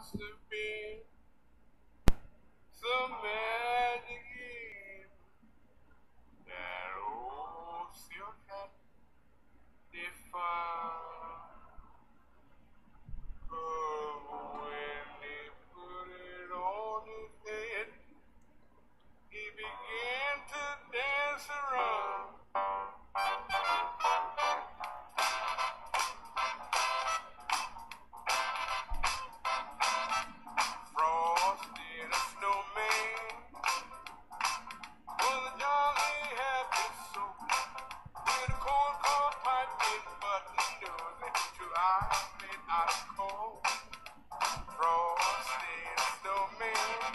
must have been some magic in that old silk hat they found. But when they put it on his head, he began to dance around. Frosty the Snowman was a jolly happy soul, with a corn-cob pipe and button nose and two eyes made out of coal. Frosty the Snowman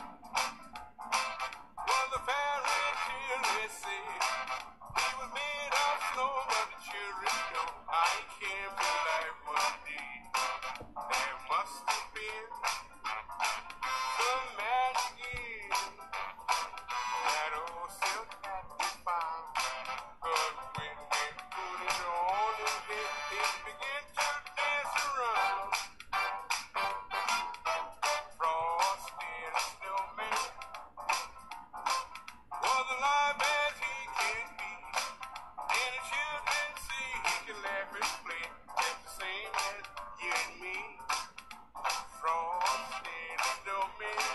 was a fairy tale, they say. He was made of snow, but the children know I can't be like one day. There must have been some magic in that old silk hat they found. But when they put it on his head, it began to dance around. Frosty the Snowman was alive as he can be, and the children say he can laugh and play just the same as you and me. Frosty the Snowman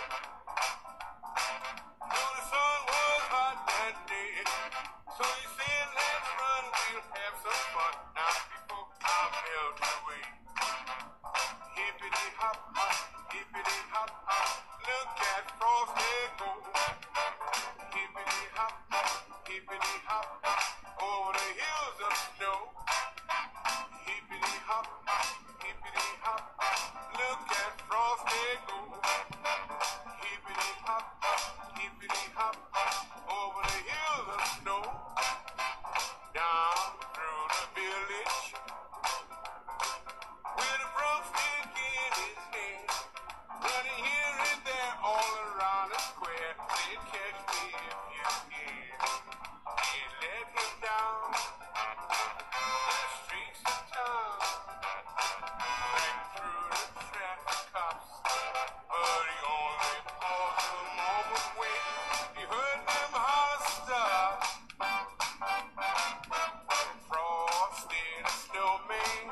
knew the sun was hot that day, so he said, let's run, we'll have some fun now before I melt away. Hippity hop hop, hippity hop hop, look at Frosty go. Hippity hop hop, hippity hop hop, over the hills of snow. Hippity hop hop, hippity hop hop, look at Frosty go. Hippity hop hop, hippity hop hop, over the hills of snow. Down through the village, with a broomstick in his hand, running here and there all around the square. Said, catch me if you can. And let him down the streets of town, back through the traffic cops. But he only paused a moment when he heard them holler stop. Frosty the Snowman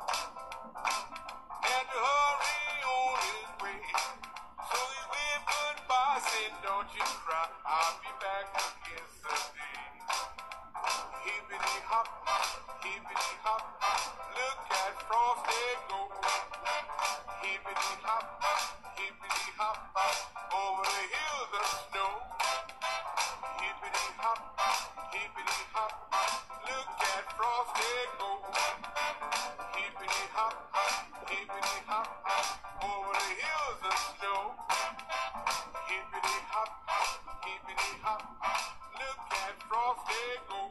had to hurry on his way, so he waved goodbye, said, don't you cry, I'll be back again someday. Hippity hop hop, hippity hop hop, look at Frosty go. Hippity hop hop, hippity hop hop, over the hills of snow. Hippity hop hop, hippity hop hop, look at Frosty go. Hippity hop hop, hippity hop hop, over the hills of snow. Hippity hop hop, hippity hop hop, look at Frosty go.